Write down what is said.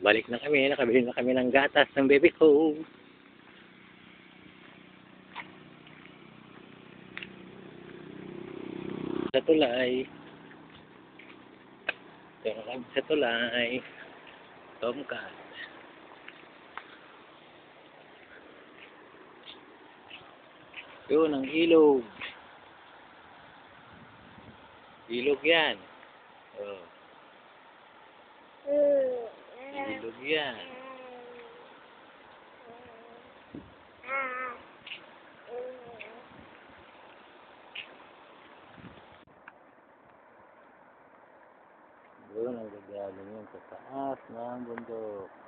Balik na kami, nakabili na kami ng gatas ng baby ko. Sa tulay. Ito na kami sa tulay. Tomcat. Yun, ang ilog. Ilog yan. Oh. Ilog yan. Doon ang gagaling yun sa taas ng bundok.